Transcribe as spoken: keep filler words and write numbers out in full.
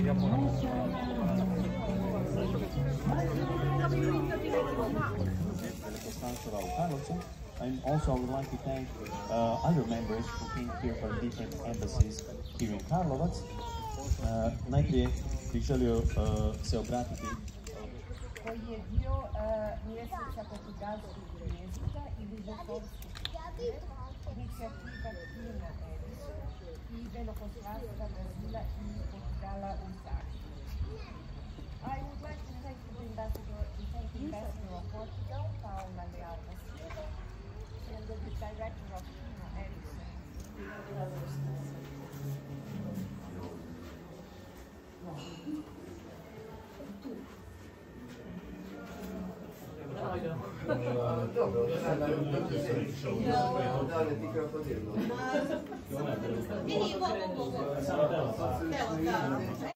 veleposlanstva u Karlovcu. And also I would like to thank uh, other members who came here from different embassies here in Karlovac. Uh, najprije bih želio uh, se obratiti koji je dio uh, mjeseca portugalskih jezika ili vekovskih inicijativa Kina Edison i veleposlanstva Brazila i Portugala u Zagrebu. I would like to thank the ambassador, to thank the ambassador of Portugal, Paula Leal da Silva, and the director of Kina Edison. Dobro, dale ti krokodilo. Vidi, mogu, mogu. Evo, da.